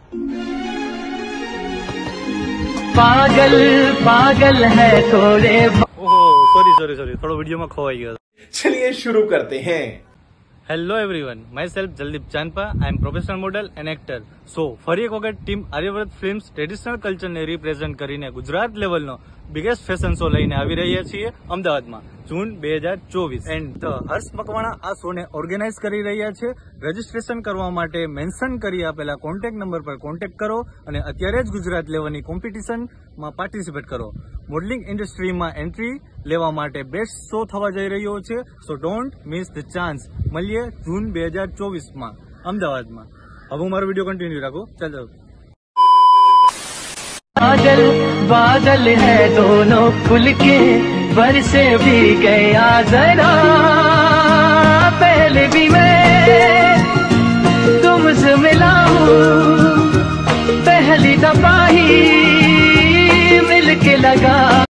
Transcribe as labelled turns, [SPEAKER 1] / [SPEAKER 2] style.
[SPEAKER 1] पागल पागल है थोड़े।
[SPEAKER 2] ओह सॉरी थोड़ा वीडियो में खोवाई गया।
[SPEAKER 3] चलिए शुरू करते हैं।
[SPEAKER 2] Hello everyone, myself Jaldeep Chandpa. I am professional model and actor. So ફરી એક વખત ટીમ આર્યવ્રત ફિલ્મ્સ ટ્રેડિશનલ કલ્ચરને રિપ્રેઝન્ટ કરીને ગુજરાત લેવલનો બિગેસ્ટ ફેશન શો લઈને આવી રહ્યા છીએ અમદાવાદમાં જૂન 2024. એન્ડ હર્ષ મકવાણા આ શોને ઓર્ગેનાઇઝ કરી રહ્યા છે. રજીસ્ટ્રેશન કરવા માટે મેન્શન કરી આપેલા કોન્ટેક્ટ નંબર પર કોન્ટેક્ટ કરો અને અત્યારે જ ગુજરાત લેવલની કોમ્પિટિશનમાં પાર્ટિસિપેટ કરો. મોડલિંગ ઇન્ડસ્ટ્રીમાં એન્ટ્રી લેવા માટે બેસ્ટ શો થવા જઈ રહ્યો છે. So don't miss the chance. મળીએ જૂન 2024 અમદાવાદમાં. હવે હું મારો વિડીયો કન્ટિન્યુ રાખું. ચાલો.
[SPEAKER 1] बादल बादल है दोनों खुल के बरसे भी गया जरा। पहले भी मैं तुमसे मिला हूँ, पहली दफा ही मिल के लगा।